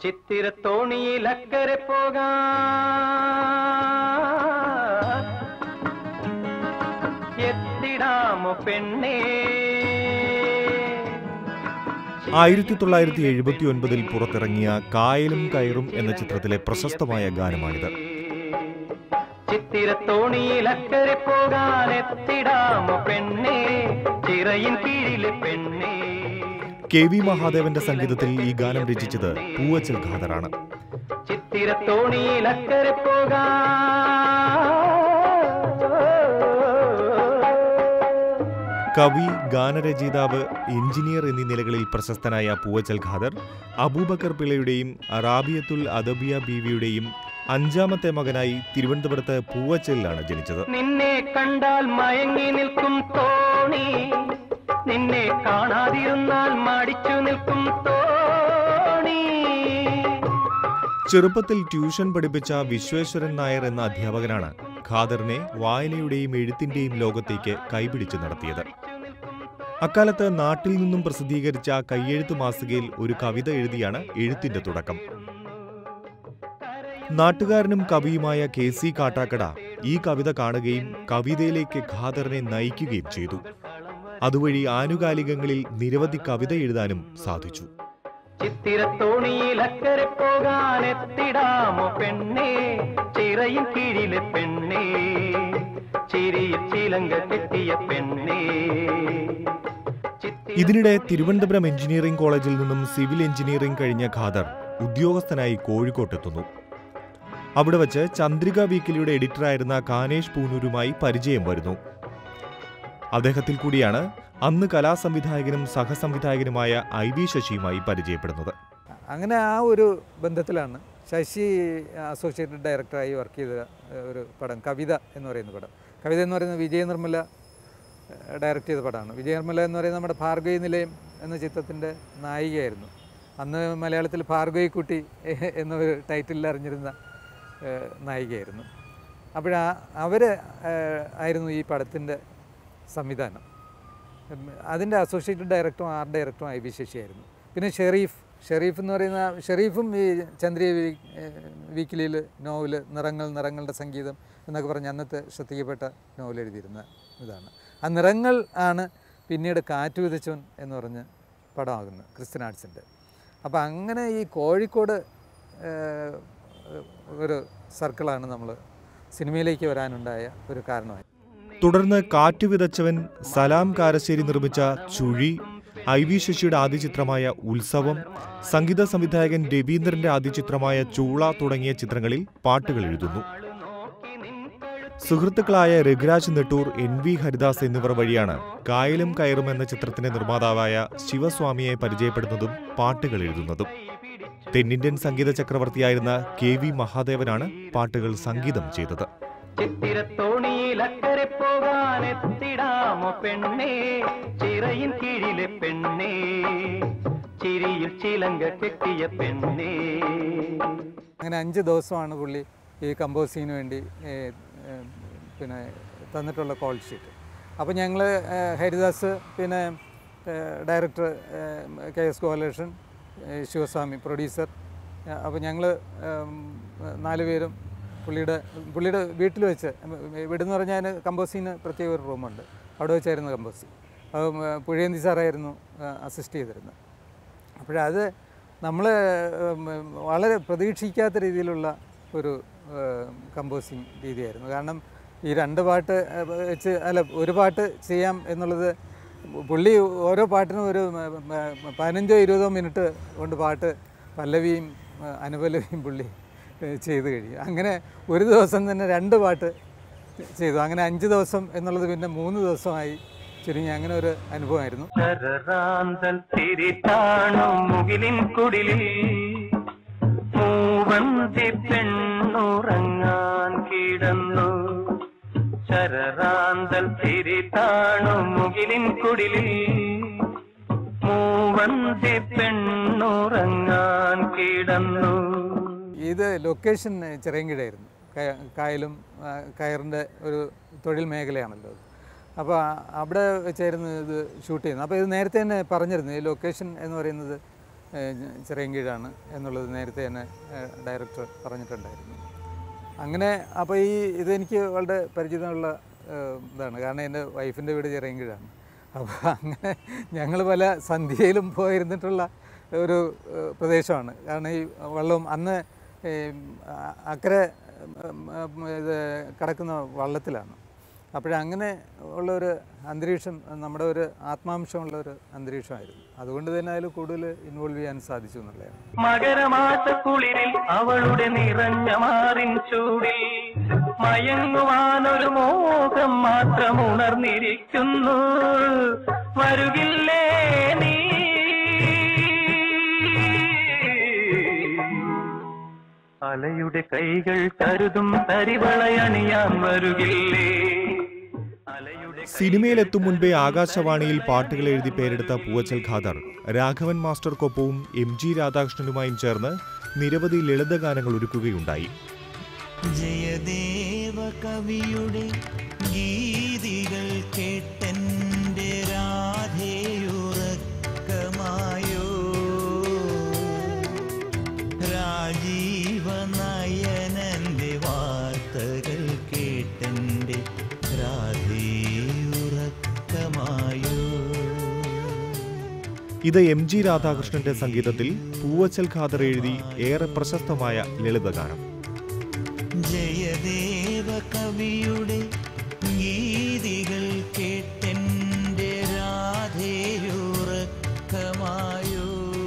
ചിത്തിരത്തോണിയിലക്കരെ പോകാൻ എത്തിടാമോ പെണ്ണേ. 1979 പുറത്തിറങ്ങിയ കായലും കയറും എന്ന ചിത്രത്തിലെ പ്രശസ്തമായ ഗാനമാണിത്. ചിത്തിരത്തോണിയിലക്കരെ പോകാൻ എത്തിടാമോ പെണ്ണേ, ചിറയിൻ കീഴിലെ പെണ്ണേ. KV മഹാദേവന്റെ സംഗീതത്തിൽ ഈ ഗാനം രചിച്ചത് പൂവച്ചൽ ഖാദറാണ്. ചിത്തിരത്തോണിയിലക്കരെ പോകാൻ. കവി, ഗാനരചയിതാവ്, എഞ്ചിനീയർ എന്നീ നിലകളിൽ പ്രശസ്തനായ പൂവച്ചൽ ഖാദർ അബൂബക്കർ പിള്ളയുടെയും റാബിയത്തുൽ അദബിയ ബീവിയുടെയും 5ാമത്തെ മകനായി തിരുവനന്തപുരത്ത് പൂവച്ചലിലാണ് ജനിച്ചത്. നിന്നെ കണ്ടാൽ മയങ്ങി നിൽക്കും തോണി, നിന്നെ കാണാതിരുന്നാൽ മടിച്ചു നിൽക്കും തോണി. ചെറുപ്പത്തിൽ ട്യൂഷൻ പഠിപ്പിച്ച വിശ്വേശ്വരൻ നായർ എന്ന അധ്യാപകനാണ് ഖാദറിനെ വായനയുടെയും എഴുത്തിന്റെയും ലോകത്തേക്ക് കൈപിടിച്ചു നടത്തിയത്. അക്കാലത്ത് നാട്ടിൽ നിന്നും പ്രസിദ്ധീകരിച്ച കയ്യെഴുത്തു മാസികയിൽ ഒരു കവിത എഴുതിയാണ് എഴുത്തിന്റെ തുടക്കം. നാട്ടുകാരനും കവിയുമായ KC കാട്ടാക്കട ഈ കവിത കാണുകയും കവിതയിലേക്ക് ഖാദറിനെ നയിക്കുകയും ചെയ്തു. അതുവഴി ആനുകാലികങ്ങളിൽ നിരവധി കവിത എഴുതാനും സാധിച്ചു. ചിത്തിരത്തോണിയിലക്കരെ പോകാൻ എത്തിടാമോ പെണ്ണേ, ചിറയിൻ കീഴിലെ പെണ്ണേ, ചിരിയിൽ ചിലങ്ക കെട്ടിയ പെണ്ണേ. ഇതിനിടെ തിരുവനന്തപുരം എഞ്ചിനീയറിംഗ് കോളേജിൽ നിന്നും സിവിൽ എഞ്ചിനീയറിംഗ് കഴിഞ്ഞ ഖാദർ ഉദ്യോഗസ്ഥനായി കോഴിക്കോട്ടെത്തുന്നു. അവിടെ വച്ച് ചന്ദ്രിക വീക്കിലിയുടെ എഡിറ്ററായിരുന്ന കാനേഷ് പൂനൂരുമായി പരിചയം വരുന്നു. അദ്ദേഹത്തിൽ കൂടിയാണ് അന്ന് കലാസംവിധായകനും സഹസംവിധായകനുമായ IV ശശിയുമായി പരിചയപ്പെടുന്നത്. അങ്ങനെ ആ ഒരു ബന്ധത്തിലാണ് ശശി അസോസിയേറ്റഡ് ഡയറക്ടറായി വർക്ക് ചെയ്ത ഒരു പടം കവിത എന്ന് പറയുന്ന പടം. കവിത എന്ന് പറയുന്നത് വിജയ നിർമ്മല ഡയറക്റ്റ് ചെയ്ത പടമാണ്. വിജയ നിർമ്മല എന്ന് പറയുന്നത് നമ്മുടെ ഭാർഗവി നിലയം എന്ന ചിത്രത്തിൻ്റെ നായികയായിരുന്നു. അന്ന് മലയാളത്തിൽ ഭാർഗവി കുട്ടി എന്നൊരു ടൈറ്റിലിൽ അറിഞ്ഞിരുന്ന നായികയായിരുന്നു. അവർ ആയിരുന്നു ഈ പടത്തിൻ്റെ സംവിധാനം. അതിൻ്റെ അസോസിയേറ്റഡ് ഡയറക്ടറും ആർട്ട് ഡയറക്ടറും IV ശശിയായിരുന്നു. പിന്നെ ഷെരീഫ് എന്ന് പറയുന്ന ഷെരീഫും ഈ ചന്ദ്രിക വീക്കിലിയിൽ നോവൽ നിറങ്ങളുടെ സംഗീതം എന്നൊക്കെ പറഞ്ഞ് അന്നത്തെ ശ്രദ്ധിക്കപ്പെട്ട നോവൽ എഴുതിയിരുന്ന ഇതാണ്. ആ നിറങ്ങൾ ആണ് പിന്നീട് കാറ്റ് വിതച്ചവൻ എന്ന് പറഞ്ഞ് പടമാകുന്നത് ക്രിസ്ത്യൻ ആർട്സിൻ്റെ. അപ്പോൾ അങ്ങനെ ഈ കോഴിക്കോട് ഒരു സർക്കിളാണ് നമ്മൾ സിനിമയിലേക്ക് വരാനുണ്ടായ ഒരു കാരണമായി. തുടർന്ന് കാറ്റ് വിതച്ചവൻ, സലാം കാരശ്ശേരി നിർമ്മിച്ച ചുഴി, IV ശശിയുടെ ആദ്യ ചിത്രമായ ഉത്സവം, സംഗീത സംവിധായകൻ രവീന്ദ്രന്റെ ആദ്യ ചിത്രമായ ചൂള തുടങ്ങിയ ചിത്രങ്ങളിൽ പാട്ടുകൾ എഴുതുന്നു. സുഹൃത്തുക്കളായ രഘുരാജ് നെട്ടൂർ, NV ഹരിദാസ് എന്നിവർ വഴിയാണ് കായലും കയറും എന്ന ചിത്രത്തിന്റെ നിർമ്മാതാവായ ശിവസ്വാമിയെ പരിചയപ്പെടുന്നതും പാട്ടുകൾ എഴുതുന്നതും. തെന്നിന്ത്യൻ സംഗീത ചക്രവർത്തിയായിരുന്ന KV മഹാദേവനാണ് പാട്ടുകൾ സംഗീതം ചെയ്തത്. ചിത്തിരത്തോണിയിലക്കരെ പോകാൻ എത്തിടാമോ പെണ്ണേ, ചിറയിൻ കീഴിലെ പെണ്ണേ, ചിരിയിൽ ചിലങ്ക കെട്ടിയ പെണ്ണേ. അങ്ങനെ 5 ദിവസമാണ് പുള്ളി ഈ കമ്പോസിങ്ങിന് വേണ്ടി പിന്നെ തന്നിട്ടുള്ള കോൾ ഷീറ്റ്. അപ്പോൾ ഞങ്ങൾ ഹരിദാസ്, പിന്നെ director KS Gopalakrishnan, Sivaswamy producer, അപ്പോൾ ഞങ്ങൾ 4 പേരും പുള്ളിയുടെ വീട്ടിൽ വെച്ച്, വീടെന്ന് പറഞ്ഞാൽ കമ്പോസിങ്ങിന് പ്രത്യേക ഒരു റൂമുണ്ട്, അവിടെ വെച്ചായിരുന്നു കമ്പോസിങ്. അത് പുഴയന്തി സാറായിരുന്നു അസിസ്റ്റ് ചെയ്തിരുന്നത്. അപ്പോഴത് നമ്മൾ വളരെ പ്രതീക്ഷിക്കാത്ത രീതിയിലുള്ള ഒരു കമ്പോസിങ് രീതിയായിരുന്നു. കാരണം ഈ 2 പാട്ട് വെച്ച് ഒരു പാട്ട് ചെയ്യാം എന്നുള്ളത്, പുള്ളി ഓരോ പാട്ടിനും ഒരു 15-20 മിനിറ്റ് കൊണ്ട് പാട്ട് പല്ലവിയും അനുപല്ലവിയും പുള്ളി ചെയ്ത് കഴിയും. അങ്ങനെ ഒരു ദിവസം തന്നെ 2 പാട്ട് ചെയ്തു. അങ്ങനെ 5 ദിവസം എന്നുള്ളത് പിന്നെ 3 ദിവസമായി ചുരുങ്ങി. അങ്ങനെ ഒരു അനുഭവമായിരുന്നു. ഇത് ലൊക്കേഷൻ ചിറയൻകീഴായിരുന്നു. കായലും കയറിൻ്റെ ഒരു തൊഴിൽ മേഖലയാണല്ലോ. അപ്പോൾ അവിടെ വെച്ചായിരുന്നു ഇത് ഷൂട്ട് ചെയ്യുന്നത്. അപ്പോൾ ഇത് നേരത്തെ തന്നെ പറഞ്ഞിരുന്നു, ഈ ലൊക്കേഷൻ എന്ന് പറയുന്നത് ചിറയൻകീഴാണ് എന്നുള്ളത് നേരത്തെ തന്നെ ഡയറക്ടർ പറഞ്ഞിട്ടുണ്ടായിരുന്നു. അങ്ങനെ അപ്പോൾ ഇതെനിക്ക് വളരെ പരിചിതമുള്ള ഇതാണ്. കാരണം എൻ്റെ വൈഫിൻ്റെ വീട് ചിറയൻകീഴാണ്. അപ്പോൾ അങ്ങനെ ഞങ്ങൾ പല സന്ധ്യയിലും പോയിരുന്നിട്ടുള്ള ഒരു പ്രദേശമാണ്. കാരണം ഈ വള്ളവും അന്ന് അക്കരെ ഇത് കിടക്കുന്ന വള്ളത്തിലാണ്. അപ്പോഴങ്ങനെ ഉള്ളൊരു അന്തരീക്ഷം, നമ്മുടെ ഒരു ആത്മാംശമുള്ളൊരു അന്തരീക്ഷമായിരുന്നു. അതുകൊണ്ട് തന്നെ അതിൽ കൂടുതൽ ഇൻവോൾവ് ചെയ്യാൻ സാധിച്ചു എന്നുള്ളതാണ്. മകരമാസക്കുളിരിൽ അവളുടെ നിറഞ്ഞ മാറിൻ ചൂടിൽ മയങ്ങുവാനൊരു മോഹം മാത്രം ഉണർന്നിരിക്കുന്നു. വരുകില്ലേ നീ അലയുടെ കൈകൾ കരുതും തരിവളയണിയാൻ വരുകില്ലേ. സിനിമയിലെത്തും മുൻപേ ആകാശവാണിയിൽ പാട്ടുകൾ എഴുതി പേരെടുത്ത പൂവച്ചൽ ഖാദർ രാഘവൻ മാസ്റ്റർക്കൊപ്പവും MG രാധാകൃഷ്ണനുമായും ചേർന്ന് നിരവധി ലളിതഗാനങ്ങൾ ഒരുക്കുകയുണ്ടായി. ജയദേവ കവിയുടെ ഗീതികൾ കേട്ടെന്റെ രാധേയുറക്കമായോ, രാജീവ നയനന്റെ വാർത്തകൾ കേട്ടെന്റെ രാധേയുറക്കമായോ. ഇത് MG രാധാകൃഷ്ണന്റെ സംഗീതത്തിൽ പൂവച്ചൽ ഖാദർ എഴുതി ഏറെ പ്രശസ്തമായ ലളിതഗാനം. ജയദേവ കവിയുടെ ഗീതികൾ കേട്ടെന്റെ രാധേയുറക്കമായോ.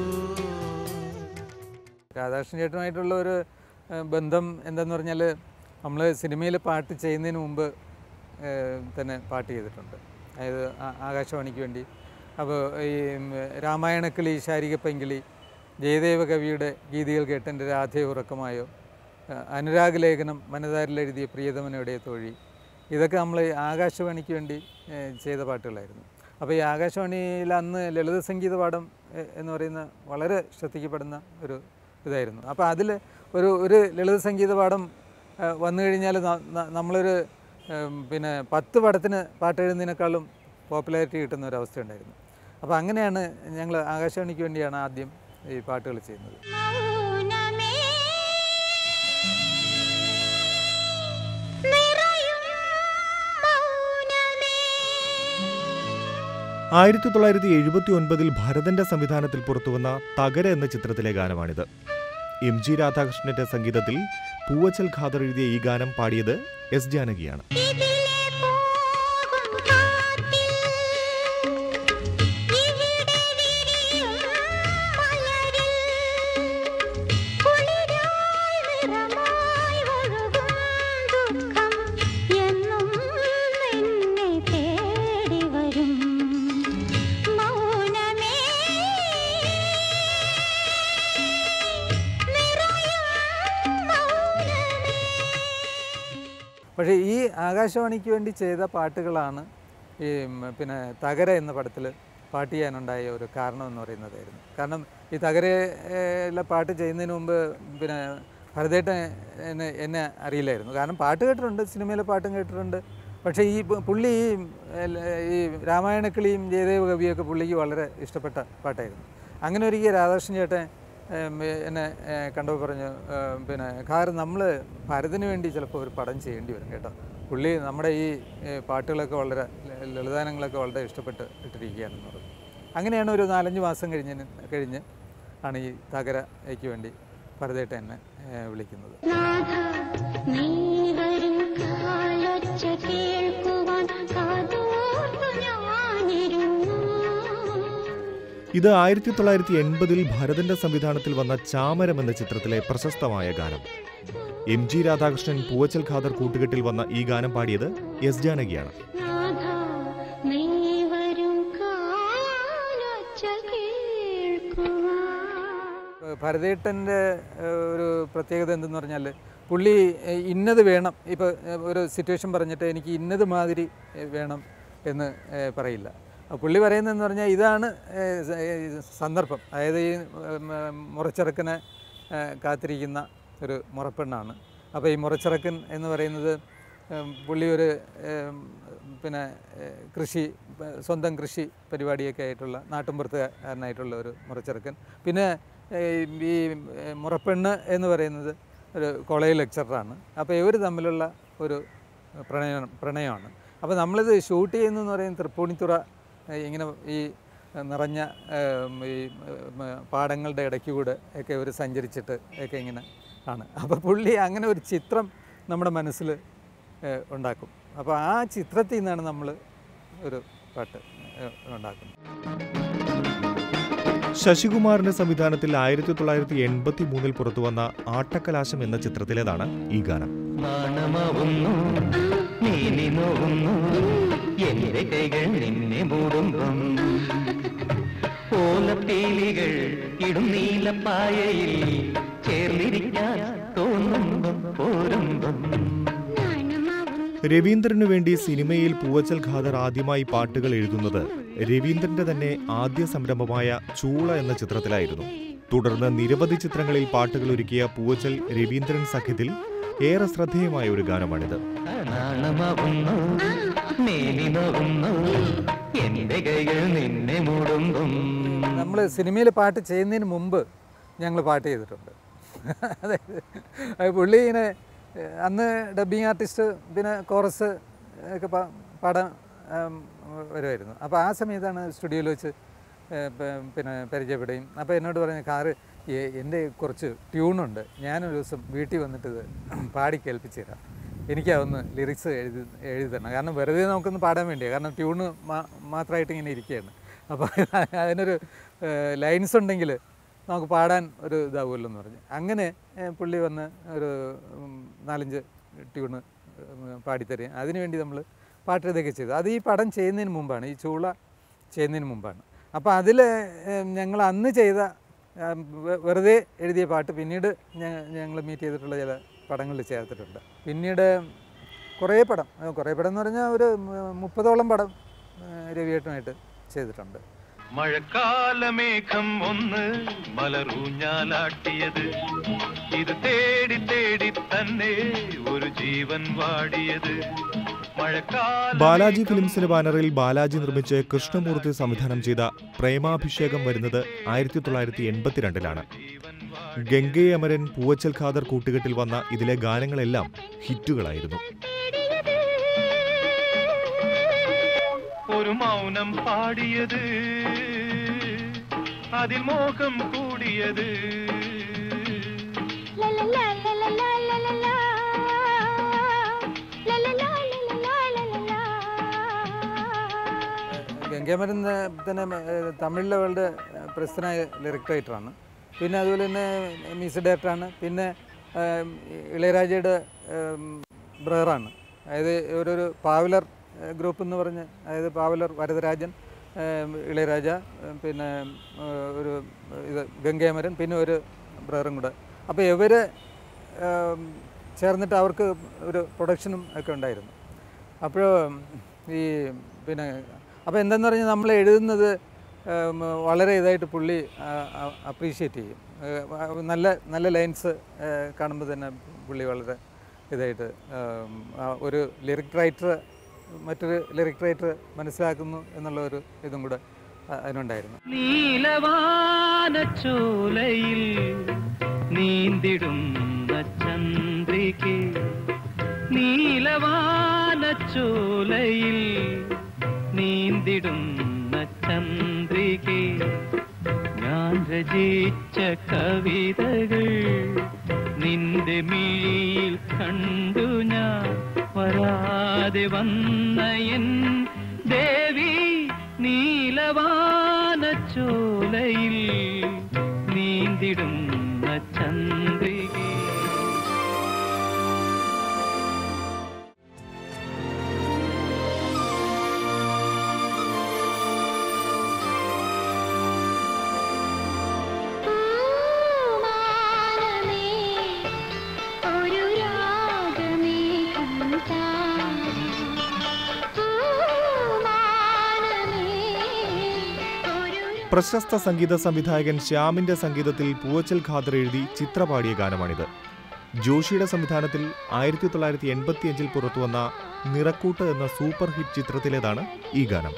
രാധാകൃഷ്ണൻ ചേട്ടനുമായിട്ടുള്ള ഒരു ബന്ധം എന്താന്ന് പറഞ്ഞാൽ, നമ്മൾ സിനിമയിൽ പാട്ട് ചെയ്യുന്നതിന് മുമ്പ് തന്നെ പാട്ട് ചെയ്തിട്ടുണ്ട്. അതായത് ആകാശവാണിക്ക് വേണ്ടി. അപ്പോൾ ഈ രാമായണക്കിളി ശാരികപ്പങ്കിളി, ജയദേവ കവിയുടെ ഗീതികൾ കേട്ടെൻ്റെ രാധേ ഉറക്കമായോ, അനുരാഗ് ലേഖനം മനതാരിലെഴുതിയ പ്രിയതമനയുടെ തൊഴി, ഇതൊക്കെ നമ്മൾ ആകാശവാണിക്ക് വേണ്ടി ചെയ്ത പാട്ടുകളായിരുന്നു. അപ്പോൾ ഈ ആകാശവാണിയിൽ അന്ന് ലളിത സംഗീത പാഠം എന്ന് പറയുന്ന വളരെ ശ്രദ്ധിക്കപ്പെടുന്ന ഒരു ഇതായിരുന്നു. അപ്പോൾ അതിൽ ഒരു ലളിത സംഗീത പാഠം വന്നു കഴിഞ്ഞാൽ നമ്മളൊരു 10 പടത്തിന് പാട്ട് എഴുതുന്നതിനേക്കാളും പോപ്പുലാരിറ്റി കിട്ടുന്ന ഒരവസ്ഥ ഉണ്ടായിരുന്നു. അപ്പോൾ അങ്ങനെയാണ് ഞങ്ങൾ ആകാശവാണിക്ക് വേണ്ടിയാണ് ആദ്യം ഈ പാട്ടുകൾ ചെയ്യുന്നത്. 1979 ഭരതന്റെ സംവിധാനത്തിൽ പുറത്തുവന്ന തകര എന്ന ചിത്രത്തിലെ ഗാനമാണിത്. MG രാധാകൃഷ്ണന്റെ സംഗീതത്തിൽ പൂവച്ചൽ ഖാദർ എഴുതിയ ഈ ഗാനം പാടിയത് S ജാനകിയാണ്. പക്ഷേ ഈ ആകാശവാണിക്ക് വേണ്ടി ചെയ്ത പാട്ടുകളാണ് ഈ തകര എന്ന പടത്തിൽ പാട്ട് ചെയ്യാനുണ്ടായ ഒരു കാരണം എന്ന് പറയുന്നതായിരുന്നു. കാരണം ഈ തകരയിലെ പാട്ട് ചെയ്യുന്നതിന് മുമ്പ് ഭരതേട്ടൻ എന്നെ അറിയില്ലായിരുന്നു. കാരണം പാട്ട് കേട്ടിട്ടുണ്ട്, സിനിമയിലെ പാട്ടും കേട്ടിട്ടുണ്ട്. പക്ഷേ പുള്ളി ഈ രാമായണക്കിളിയും ജയദേവ കവിയൊക്കെ പുള്ളിക്ക് വളരെ ഇഷ്ടപ്പെട്ട പാട്ടായിരുന്നു. അങ്ങനെ ഒരിക്കൽ രാധാകൃഷ്ണൻ ചേട്ടൻ എന്നെ കണ്ടപ്പോൾ പറഞ്ഞു, ഖാദർ നമ്മൾ ഭരതിന് വേണ്ടി ചിലപ്പോൾ ഒരു പടം ചെയ്യേണ്ടി വരും കേട്ടോ. പുള്ളി നമ്മുടെ ഈ പാട്ടുകളൊക്കെ വളരെ ലളിതാനങ്ങളൊക്കെ വളരെ ഇട്ടിരിക്കുകയാണെന്ന് പറഞ്ഞു. അങ്ങനെയാണ് ഒരു 4-5 മാസം കഴിഞ്ഞ് ആണ് ഈ തകരയ്ക്ക് വേണ്ടി ഭരതേട്ടൻ എന്നെ വിളിക്കുന്നത്. ഇത് 1980 ഭരതന്റെ സംവിധാനത്തിൽ വന്ന ചാമരം എന്ന ചിത്രത്തിലെ പ്രശസ്തമായ ഗാനം. MG രാധാകൃഷ്ണൻ പൂവച്ചൽ ഖാദർ കൂട്ടുകെട്ടിൽ വന്ന ഈ ഗാനം പാടിയത് S ജാനകിയാണ്. ഭരതേട്ടൻ്റെ ഒരു പ്രത്യേകത എന്തെന്ന് പറഞ്ഞാൽ, പുള്ളി ഇന്നത് വേണം, ഇപ്പോൾ ഒരു സിറ്റുവേഷൻ പറഞ്ഞിട്ട് എനിക്ക് ഇന്നത് മാതിരി വേണം എന്ന് പറയില്ല. പുള്ളി പറയുന്നതെന്ന് പറഞ്ഞാൽ ഇതാണ് സന്ദർഭം. അതായത് ഈ മുറച്ചിറക്കനെ കാത്തിരിക്കുന്ന ഒരു മുറപ്പെണ്ണാണ്. അപ്പോൾ ഈ മുറച്ചിറക്കൻ എന്ന് പറയുന്നത് പുള്ളി ഒരു പിന്നെ കൃഷി, സ്വന്തം കൃഷി പരിപാടിയൊക്കെ ആയിട്ടുള്ള നാട്ടുമ്പുറത്തുകാരനായിട്ടുള്ള ഒരു മുറച്ചെറുക്കൻ. പിന്നെ ഈ മുറപ്പെണ്ണ് എന്ന് പറയുന്നത് ഒരു കോളേജ് ലെക്ചറാണ്. അപ്പോൾ ഇവർ തമ്മിലുള്ള ഒരു പ്രണയമാണ്. അപ്പോൾ നമ്മളിത് ഷൂട്ട് ചെയ്യുന്നതെന്ന് പറയുന്നത് തൃപ്പൂണിത്തുറ ഇങ്ങനെ ഈ നിറഞ്ഞ ഈ പാടങ്ങളുടെ ഇടയ്ക്ക് കൂടെ ഒക്കെ ഇവർ സഞ്ചരിച്ചിട്ട് ഒക്കെ ഇങ്ങനെ ആണ്. അപ്പോൾ പുള്ളി അങ്ങനെ ഒരു ചിത്രം നമ്മുടെ മനസ്സിൽ ഉണ്ടാക്കും. അപ്പോൾ ആ ചിത്രത്തിൽ നിന്നാണ് നമ്മൾ ഒരു പാട്ട് ഉണ്ടാക്കുന്നത്. ശശികുമാറിന്റെ സംവിധാനത്തിൽ 1983 പുറത്തു വന്ന ആട്ടക്കലാശം എന്ന ചിത്രത്തിലേതാണ് ഈ ഗാനം. എന്റെ കൈകൾ നിന്നെ മൂടുമ്പം ഓലപ്പീലികൾ ഇടും നീലപ്പായയിൽ ചേർന്നിരിക്കാൻ തോന്നുമ്പം പോരുമ്പം. രവീന്ദ്രനു വേണ്ടി സിനിമയിൽ പൂവച്ചൽ ഖാദർ ആദ്യമായി പാട്ടുകൾ എഴുതുന്നത് രവീന്ദ്രന്റെ തന്നെ ആദ്യ സംരംഭമായ ചൂള എന്ന ചിത്രത്തിലായിരുന്നു. തുടർന്ന് നിരവധി ചിത്രങ്ങളിൽ പാട്ടുകൾ ഒരുക്കിയ പൂവച്ചൽ രവീന്ദ്രൻ സഖ്യത്തിൽ ഏറെ ശ്രദ്ധേയമായ ഒരു ഗാനമാണിത്. നമ്മൾ സിനിമയിൽ പാട്ട് ചെയ്യുന്നതിന് മുമ്പ് ഞങ്ങൾ പാട്ട് ചെയ്തിട്ടുണ്ട്. അതായത് പുള്ളി ഇങ്ങനെ അന്ന് ഡബ്ബിങ് ആർട്ടിസ്റ്റ് പിന്നെ കോറസ് ഒക്കെ പാടാൻ വരുമായിരുന്നു. അപ്പോൾ ആ സമയത്താണ് സ്റ്റുഡിയോയിൽ വെച്ച് പിന്നെ പരിചയപ്പെടുകയും. അപ്പോൾ എന്നോട് പറഞ്ഞ കാറ് എൻ്റെ കുറച്ച് ട്യൂണുണ്ട്, ഞാനൊരു ദിവസം വീട്ടിൽ വന്നിട്ട് ഇത് പാടി കേൾപ്പിച്ച് തരാം, എനിക്കതൊന്ന് ലിറിക്സ് എഴുതി തരണം, കാരണം വെറുതെ നമുക്കൊന്ന് പാടാൻ വേണ്ടിയാണ്, കാരണം ട്യൂണ് മാത്രമായിട്ട് ഇങ്ങനെ ഇരിക്കുകയാണ്. അപ്പോൾ അതിനൊരു ലൈൻസ് ഉണ്ടെങ്കിൽ നമുക്ക് പാടാൻ ഒരു ഇതാവുമല്ലോ എന്ന് പറഞ്ഞ് അങ്ങനെ പുള്ളി വന്ന് ഒരു 4-5 ട്യൂണ് പാടിത്തരും. അതിനുവേണ്ടി നമ്മൾ പാട്ട് ഇതൊക്കെ ചെയ്തു. അത് ഈ പടം ചെയ്യുന്നതിന് മുമ്പാണ്, ഈ ചൂള ചെയ്യുന്നതിന് മുമ്പാണ്. അപ്പോൾ അതിൽ ഞങ്ങൾ അന്ന് ചെയ്ത വെറുതെ എഴുതിയ പാട്ട് പിന്നീട് ഞങ്ങൾ മീറ്റ് ചെയ്തിട്ടുള്ള ചില പടങ്ങളിൽ ചേർത്തിട്ടുണ്ട്. പിന്നീട് കുറേ പടം എന്ന് പറഞ്ഞാൽ ഒരു 30ഓളം പടം രവിയേട്ടനായിട്ട് ചെയ്തിട്ടുണ്ട്. മഴക്കാലമേഘം ഒന്ന് മലറൂഞ്ഞാലാട്ടിയത്, ഇത് തേടി തേടി തന്നെ ഒരു ജീവൻ വാടിയത്. ബാലാജി ഫിലിംസിന്റെ ബാനറിൽ ബാലാജി നിർമ്മിച്ച് കൃഷ്ണമൂർത്തി സംവിധാനം ചെയ്ത പ്രേമാഭിഷേകം വരുന്നത് 1982-ലാണ്. ഗംഗേ അമരൻ, പൂവച്ചൽ ഖാദർ കൂട്ടുകെട്ടിൽ വന്ന ഇതിലെ ഗാനങ്ങളെല്ലാം ഹിറ്റുകളായിരുന്നു. ഒരു മൗനം പാടിയത്, അതിൽ മോഹം കൂടിയത്. ഗംഗാമരൻ തന്നെ തമിഴിലെ വേൾഡ് പ്രസിദ്ധനായ ലിറിക് റൈറ്ററാണ്. പിന്നെ അതുപോലെ തന്നെ മ്യൂസിക് ഡയറക്ടറാണ്. പിന്നെ ഇളയരാജയുടെ ബ്രദറാണ്. അതായത് ഒരു പാവലർ ഗ്രൂപ്പ് എന്ന് പറഞ്ഞ്, അതായത് പാവലർ വരദരാജൻ, ഇളയരാജ, പിന്നെ ഒരു ഇത് ഗംഗാമരൻ, പിന്നെ ഒരു ബ്രദറും കൂടെ. അപ്പോൾ ഇവർ ചേർന്നിട്ട് അവർക്ക് ഒരു പ്രൊഡക്ഷനും ഒക്കെ ഉണ്ടായിരുന്നു. അപ്പോൾ ഈ പിന്നെ അപ്പോൾ എന്താണെന്ന് പറഞ്ഞാൽ നമ്മൾ എഴുതുന്നത് വളരെ ഇതായിട്ട് പുള്ളി അപ്രീഷിയേറ്റ് ചെയ്യും. നല്ല ലൈൻസ് കാണുമ്പോൾ തന്നെ പുള്ളി വളരെ ഇതായിട്ട് ഒരു ലിറിക് റൈറ്റർ മറ്റൊരു ലിറിക് റൈറ്റർ മനസ്സിലാക്കുന്നു എന്നുള്ള ഒരു ഇതും കൂടെ അതിനുണ്ടായിരുന്നു. നീലവാനച്ചോലയിൽ നീന്തിടുന്ന ചന്ദ്രികേ, നീലവാനച്ചോലയിൽ നീന്തിടുന്ന ചന്ദ്രികേ, ഞാൻ രചിച്ച കവിതകൾ നിന്റെ മിഴിയിൽ കണ്ടു ഞാൻ വരാതെ വന്ന എൻ ദേവി, നീലവാനച്ചോലയിൽ നീന്തിടുന്ന ചന്ദ്രികേ. പ്രശസ്ത സംഗീത സംവിധായകൻ ശ്യാമിന്റെ സംഗീതത്തിൽ പൂവച്ചൽ ഖാദർ എഴുതി ചിത്രപാടിയ ഗാനമാണിത്. ജോഷിയുടെ സംവിധാനത്തിൽ 1985 പുറത്തുവന്ന നിറക്കൂട്ട് എന്ന സൂപ്പർ ഹിറ്റ് ചിത്രത്തിലേതാണ് ഈ ഗാനം.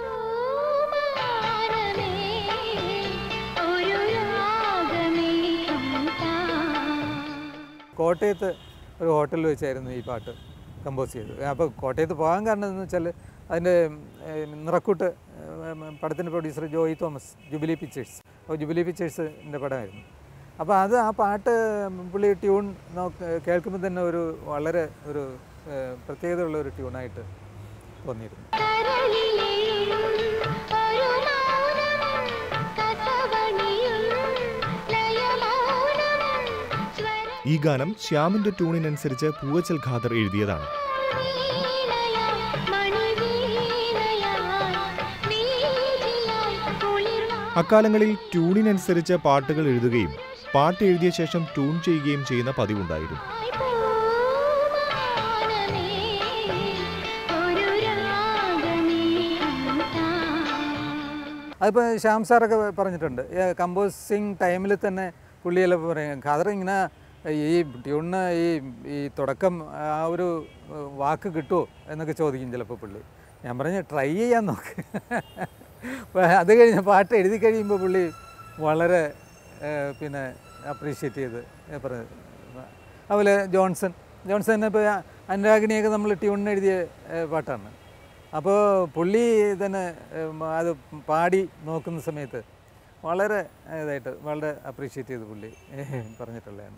കോട്ടയത്ത് ഒരു ഹോട്ടലിൽ വെച്ചായിരുന്നു ഈ പാട്ട് കമ്പോസ് ചെയ്തത്. അപ്പോൾ കോട്ടയത്ത് പോകാൻ കാരണം എന്ന് വെച്ചാൽ അതിൻ്റെ നിറക്കൂട്ട് പടത്തിൻ്റെ പ്രൊഡ്യൂസർ ജോയി തോമസ്, ജൂബിലി പിക്ചേഴ്സ്. അപ്പോൾ ജൂബിലി പിക്ചേഴ്സിൻ്റെ പടമായിരുന്നു. അപ്പോൾ ആ പാട്ട് പുള്ളി ട്യൂൺ കേൾക്കുമ്പോൾ തന്നെ വളരെ ഒരു പ്രത്യേകതയുള്ള ഒരു ട്യൂണായിട്ട് തോന്നിയിരുന്നു. ഈ ഗാനം ശ്യാമിന്റെ ട്യൂണിനനുസരിച്ച് പൂവച്ചൽ ഖാദർ എഴുതിയതാണ്. അക്കാലങ്ങളിൽ ട്യൂണിനനുസരിച്ച് പാട്ടുകൾ എഴുതുകയും പാട്ട് എഴുതിയ ശേഷം ട്യൂൺ ചെയ്യുകയും ചെയ്യുന്ന പതിവുണ്ടായിരുന്നു. അതിപ്പോൾ ശ്യാം സാറൊക്കെ പറഞ്ഞിട്ടുണ്ട്, കമ്പോസിങ് ടൈമിൽ തന്നെ പുള്ളിയെല്ലാം പറയും, ഖാദർ ഇങ്ങനെ ഈ ട്യൂണിന് ഈ തുടക്കം ആ ഒരു വാക്ക് കിട്ടുമോ എന്നൊക്കെ ചോദിക്കും ചിലപ്പോൾ പുള്ളി. ഞാൻ പറഞ്ഞു ട്രൈ ചെയ്യാൻ നോക്ക്. അത് കഴിഞ്ഞ് പാട്ട് എഴുതി കഴിയുമ്പോൾ പുള്ളി വളരെ പിന്നെ അപ്രീഷിയേറ്റ് ചെയ്ത് പറഞ്ഞു. അതുപോലെ ജോൺസൺ ഇപ്പോൾ അനുരാഗിണിയൊക്കെ നമ്മൾ ട്യൂണിന് എഴുതിയ പാട്ടാണ്. അപ്പോൾ പുള്ളി തന്നെ അത് പാടി നോക്കുന്ന സമയത്ത് വളരെ ഇതായിട്ട് വളരെ അപ്രീഷിയേറ്റ് ചെയ്ത് പുള്ളി പറഞ്ഞിട്ടുള്ളതാണ്.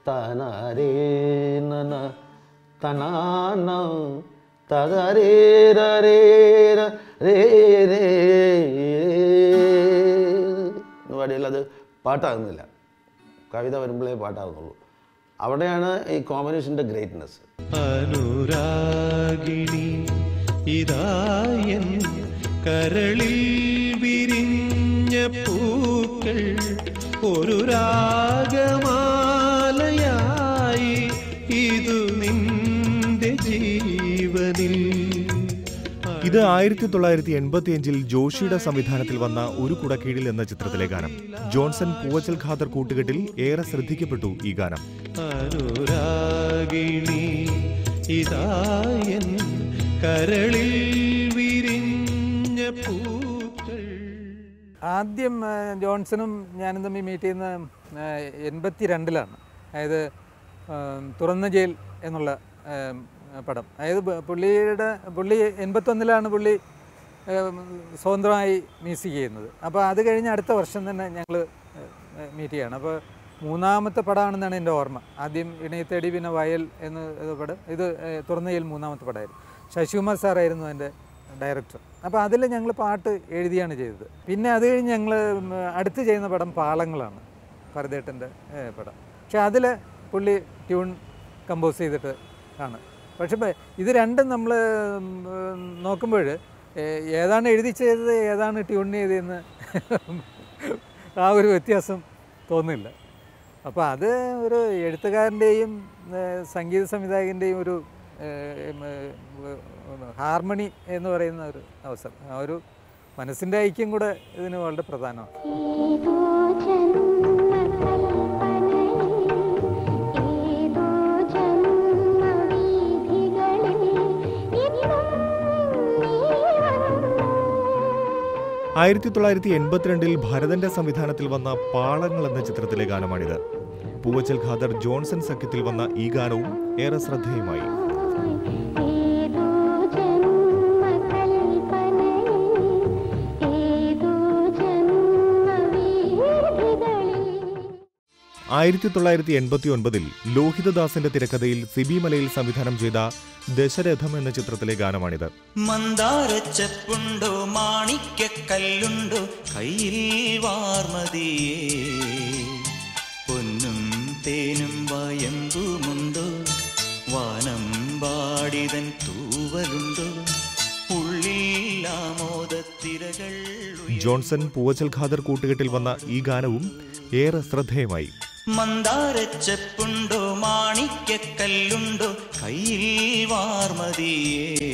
പാടിയാൽ അത് പാട്ടാകുന്നില്ല, കവിത വരുമ്പോഴേ പാട്ടാകുന്നുള്ളൂ. അവിടെയാണ് ഈ കോമ്പിനേഷൻ്റെ ഗ്രേറ്റ്നെസ്. അനുരാഗിണി ഇതായൻ കരളിൽ വിരിഞ്ഞ പൂക്കൾ ഒരു രാഗമാലയായി ഇതു നിന്റെ ജീവനിൽ. ഇത് 1985 ജോഷിയുടെ സംവിധാനത്തിൽ വന്ന ഒരു കുടക്കീഴിൽ എന്ന ചിത്രത്തിലെ ഗാനം. ജോൺസൺ പൂവച്ചൽ ഖാദർ കൂട്ടുകെട്ടിൽ ഏറെ ശ്രദ്ധിക്കപ്പെട്ടു ഈ ഗാനം. അനുരാഗിണി ഇതായൻ കരളിൽ വിരിഞ്ഞ പൂക്കൾ. ആദ്യം ജോൺസണും ഞാനും തമ്മിൽ മീറ്റ് ചെയ്യുന്ന 82-ലാണ്. അതായത് തുറന്ന ജയിൽ എന്നുള്ള പടം. അതായത് പുള്ളി 81-ലാണ് പുള്ളി സ്വതന്ത്രമായി മ്യൂസിക് ചെയ്യുന്നത്. അപ്പോൾ അത് കഴിഞ്ഞ് അടുത്ത വർഷം തന്നെ ഞങ്ങൾ മീറ്റ് ചെയ്യണം. അപ്പോൾ മൂന്നാമത്തെ പടമാണെന്നാണ് എൻ്റെ ഓർമ്മ. ആദ്യം ഇണയത്തേടി, പിന്നെ വയൽ എന്ന പടം. ഇത് തുറന്ന ജയിൽ മൂന്നാമത്തെ പടമായിരുന്നു. ശശികുമാർ സാറായിരുന്നു എൻ്റെ ഡയറക്ടർ. അപ്പോൾ അതിൽ ഞങ്ങൾ പാട്ട് എഴുതിയാണ് ചെയ്തത്. പിന്നെ അത് കഴിഞ്ഞ് ഞങ്ങൾ അടുത്ത് ചെയ്യുന്ന പടം പാളങ്ങളാണ്, ഭരതേട്ടൻ്റെ പടം. പക്ഷെ അതിൽ പുള്ളി ട്യൂൺ കമ്പോസ് ചെയ്തിട്ട് ആണ്. പക്ഷെ ഇത് രണ്ടും നമ്മൾ നോക്കുമ്പോൾ ഏതാണ് എഴുതി ചെയ്തത് ഏതാണ് ട്യൂൺ ചെയ്തതെന്ന് ആ ഒരു വ്യത്യാസം തോന്നില്ല. അപ്പോൾ അത് ഒരു എഴുത്തുകാരൻ്റെയും സംഗീത സംവിധായകൻ്റെയും ഒരു ഹാർമണി എന്ന് പറയുന്ന ഒരു അവസരം, ആ ഒരു മനസ്സിൻ്റെ ഐക്യം കൂടെ ഇതിന് വളരെ പ്രധാനമാണ്. 1982 ഭരതന്റെ സംവിധാനത്തിൽ വന്ന പാളങ്ങൾ എന്ന ചിത്രത്തിലെ ഗാനമാണിത്. പൂവച്ചൽ ഖാദർ ജോൺസൺ സഖ്യത്തിൽ വന്ന ഈ ഗാനവും ഏറെ ശ്രദ്ധേയമായി. ആയിരത്തി 1989 ലോഹിതദാസിന്റെ തിരക്കഥയിൽ സിബി മലയിൽ സംവിധാനം ചെയ്ത ദശരഥം എന്ന ചിത്രത്തിലെ ഗാനമാണിത്. മന്ദാരച്ചെപ്പുണ്ടോ മാണിക്കല്ലുണ്ടോ കയ്യിൽ വാർമതിയേ, പൊന്നും തേനും വയമ്പുമുണ്ടോ വാനമ്പാടിതൻ തൂവലുണ്ടോ ഉള്ളിൽ ആമോദത്തിരകൾ. ജോൺസൺ പൂവച്ചൽ ഖാദർ കൂട്ടുകെട്ടിൽ വന്ന ഈ ഗാനവും ഏറെ ശ്രദ്ധേയമായി. മന്ദാരച്ചെപ്പുണ്ടോ മാണിക്കല്ലുണ്ടോ കയ്യിൽ വാർമതിയേ.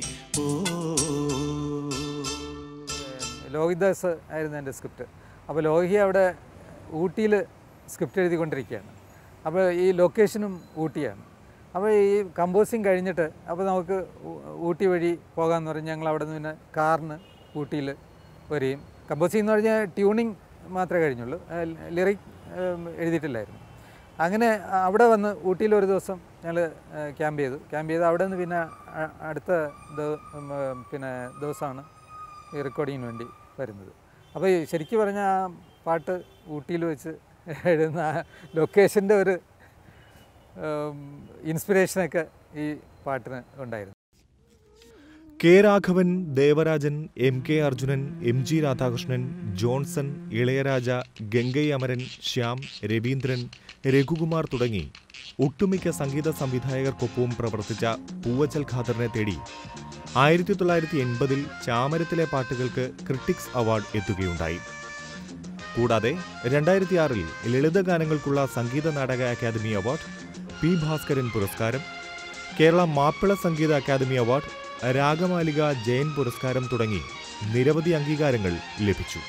ലോഹിതദാസ് ആയിരുന്നു എൻ്റെ സ്ക്രിപ്റ്റ്. അപ്പോൾ ലോഹി അവിടെ ഊട്ടിയിൽ സ്ക്രിപ്റ്റ് എഴുതിക്കൊണ്ടിരിക്കുകയാണ്. അപ്പോൾ ഈ ലൊക്കേഷനും ഊട്ടിയാണ്. അപ്പോൾ ഈ കമ്പോസിങ് കഴിഞ്ഞിട്ട് അപ്പോൾ നമുക്ക് ഊട്ടി വഴി പോകാമെന്ന് പറഞ്ഞ് ഞങ്ങൾ അവിടെ നിന്ന് പിന്നെ കാറിന് ഊട്ടിയിൽ വരികയും കമ്പോസിങ് എന്ന് പറഞ്ഞാൽ ട്യൂണിങ് മാത്രമേ കഴിഞ്ഞുള്ളൂ, ലിറിക് എഴുതിയിട്ടില്ലായിരുന്നു. അങ്ങനെ അവിടെ വന്ന് ഊട്ടിയിൽ ഒരു ദിവസം ഞങ്ങൾ ക്യാമ്പ് ചെയ്ത് അവിടെ നിന്ന് പിന്നെ അടുത്ത പിന്നെ ദിവസമാണ് ഈ റെക്കോർഡിങ്ങിന് വേണ്ടി വരുന്നത്. അപ്പോൾ ശരിക്കും പറഞ്ഞാൽ ആ പാട്ട് ഊട്ടിയിൽ വെച്ച് എഴുതുന്ന ആ ലൊക്കേഷൻ്റെ ഒരു ഇൻസ്പിറേഷനൊക്കെ ഈ പാട്ടിന് ഉണ്ടായിരുന്നു. K Raghavan, Devarajan, MK Arjunan, MG Radhakrishnan, Johnson, Ilayaraja, Gangai Amaran, Shyam, Raveendran, Raghukumar തുടങ്ങി ഒട്ടുമിക്ക സംഗീത സംവിധായകർക്കൊപ്പവും പ്രവർത്തിച്ച പൂവച്ചൽ ഖാദറിനെ തേടി 1980 ചാമരത്തിലെ പാട്ടുകൾക്ക് ക്രിട്ടിക്സ് അവാർഡ് എത്തുകയുണ്ടായി. കൂടാതെ 2006 ലളിതഗാനങ്ങൾക്കുള്ള Sangeetha Nataka academy award, P. Bhaskaran പുരസ്കാരം, കേരള മാപ്പിള സംഗീത അക്കാദമി അവാർഡ്, രാഗമാലിക ജയൻ പുരസ്കാരം തുടങ്ങി നിരവധി അംഗീകാരങ്ങൾ ലഭിച്ചു.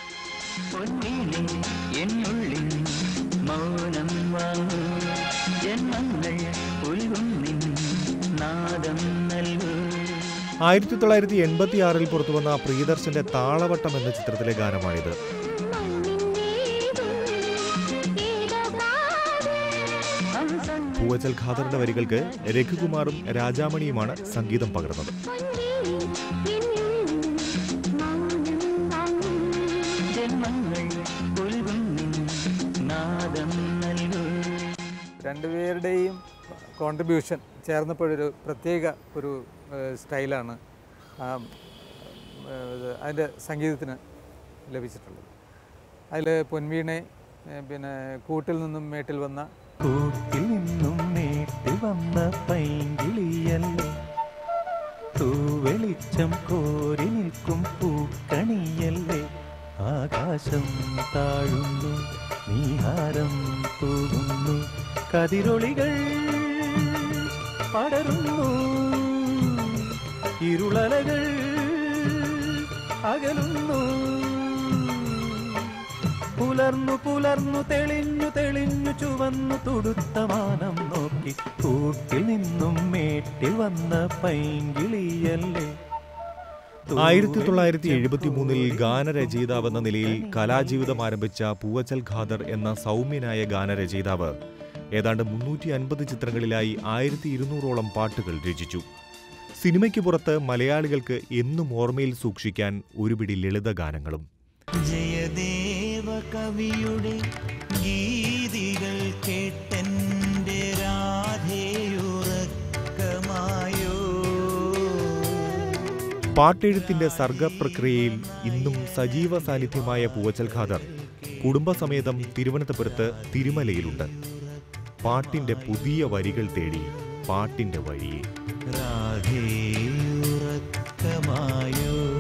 ആയിരത്തി 1986 പുറത്തുവന്ന പ്രിയദർശന്റെ താളവട്ടം എന്ന ചിത്രത്തിലെ ഗാനമാണിത്. പൂവച്ചൽ ഖാദറിന്റെ വരികൾക്ക് രഘുകുമാറും രാജാമണിയുമാണ് സംഗീതം പകർന്നത്. രണ്ടുപേരുടെയും കോൺട്രിബ്യൂഷൻ ചേർന്നപ്പോഴൊരു പ്രത്യേക ഒരു സ്റ്റൈലാണ് അതിൻ്റെ സംഗീതത്തിന് ലഭിച്ചിട്ടുള്ളത്. അതിൽ പൊൻവീണെ, പിന്നെ കൂട്ടിൽ നിന്നും മേട്ടിൽ വന്ന പൈങ്കിളിയല്ലേ, തൂവെളിച്ചം കോരി നിൽക്കും പൂക്കണിയല്ലേ, ആകാശം താഴുന്നു നീഹാരം തൂകുന്നു, കതിരൊളികൾ പടരുന്നു, ഇരുളലകൾ അകലുന്നു, പുലർന്നു പുലർന്നു തെളിഞ്ഞു തെളിഞ്ഞു ചുവന്നു തുടുത്ത മാനം നോക്കി, കൂട്ടിൽ നിന്നും മേട്ടിൽ വന്ന പൈങ്കിളിയല്ലേ. 1973 ഗാനരചയിതാവെന്ന നിലയിൽ കലാജീവിതം ആരംഭിച്ച പൂവച്ചൽ ഖാദർ എന്ന സൗമ്യനായ ഗാനരചയിതാവ് ഏതാണ്ട് 350 ചിത്രങ്ങളിലായി 1200ഓളം പാട്ടുകൾ രചിച്ചു. സിനിമയ്ക്ക് പുറത്ത് മലയാളികൾക്ക് എന്നും ഓർമ്മയിൽ സൂക്ഷിക്കാൻ ഒരുപിടി ലളിത ഗാനങ്ങളും. ജയദേവ കവിയുടെ ഗീതികൾ കേട്ടെന്റെ രാധേയുറക്കമായോ. പാട്ടെഴുത്തിന്റെ സർഗപ്രക്രിയയിൽ ഇന്നും സജീവ സാന്നിധ്യമായ പൂവച്ചൽ ഖാദർ കുടുംബസമേതം തിരുവനന്തപുരത്ത് തിരുമലയിലുണ്ട്. പാട്ടിന്റെ പുതിയ വരികൾ തേടി പാട്ടിന്റെ വഴിയെ. രാധേയുറക്കമായോ.